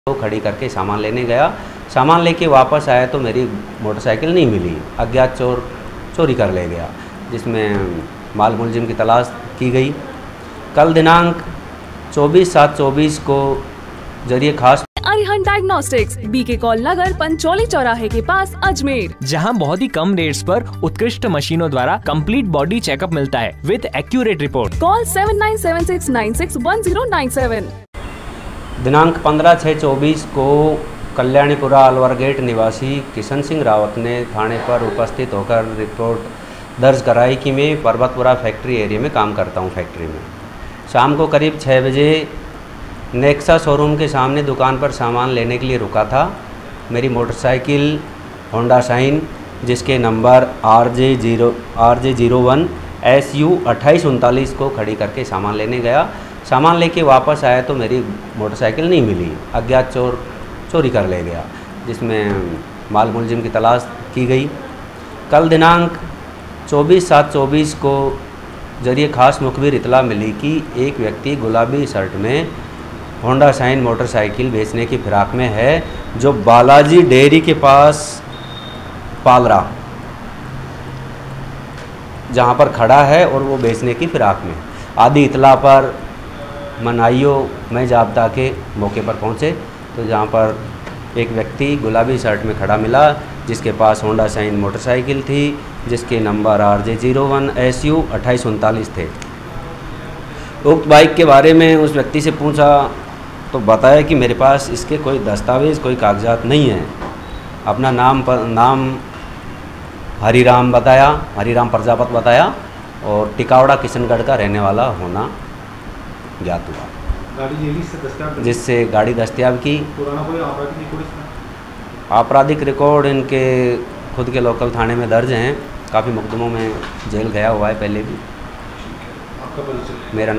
तो खड़ी करके सामान लेने गया। सामान लेके वापस आया तो मेरी मोटरसाइकिल नहीं मिली। अज्ञात चोर चोरी कर ले गया, जिसमें माल मुलजिम की तलाश की गई। कल दिनांक 24/7/24 को जरिए खास अरिहंत डायग्नोस्टिक्स, बीके कॉल नगर, पंचोली चौराहे के पास, अजमेर, जहां बहुत ही कम रेट्स पर उत्कृष्ट मशीनों द्वारा कंप्लीट बॉडी चेकअप मिलता है विद एक्यूरेट रिपोर्ट। कॉल 7976961097। दिनांक 15/6/24 को कल्याणीपुरा अलवर गेट निवासी किशन सिंह रावत ने थाने पर उपस्थित होकर रिपोर्ट दर्ज कराई कि मैं पर्वतपुरा फैक्ट्री एरिया में काम करता हूं। फैक्ट्री में शाम को करीब 6 बजे नेक्सा शोरूम के सामने दुकान पर सामान लेने के लिए रुका था। मेरी मोटरसाइकिल होंडा शाइन जिसके नंबर RJ01 SU 2839 को खड़ी करके सामान लेने गया। सामान लेके वापस आया तो मेरी मोटरसाइकिल नहीं मिली। अज्ञात चोर चोरी कर ले गया, जिसमें माल मुलजिम की तलाश की गई। कल दिनांक 24/7/24 को जरिए खास मुखबिर इतला मिली कि एक व्यक्ति गुलाबी शर्ट में होंडा शाइन मोटरसाइकिल बेचने की फिराक में है, जो बालाजी डेयरी के पास पालरा जहां पर खड़ा है और वो बेचने की फिराक में। आदि इतला पर मनाइयो में जाब्ता के मौके पर पहुंचे तो जहां पर एक व्यक्ति गुलाबी शर्ट में खड़ा मिला, जिसके पास होंडा शाइन मोटरसाइकिल थी जिसके नंबर RJ01 SU 2839 थे। उक्त बाइक के बारे में उस व्यक्ति से पूछा तो बताया कि मेरे पास इसके कोई दस्तावेज़, कोई कागजात नहीं है। अपना नाम हरिराम बताया, हरिराम प्रजापत बताया और टिकावड़ा किशनगढ़ का रहने वाला होना ज्ञात हुआ, जिससे गाड़ी दस्तियाब की। पुराना कोई आपराधिक रिकॉर्ड इसका? आपराधिक रिकॉर्ड इनके खुद के लोकल थाने में दर्ज हैं। काफ़ी मुकदमों में जेल गया हुआ है पहले भी। आपका परिचय? मेरा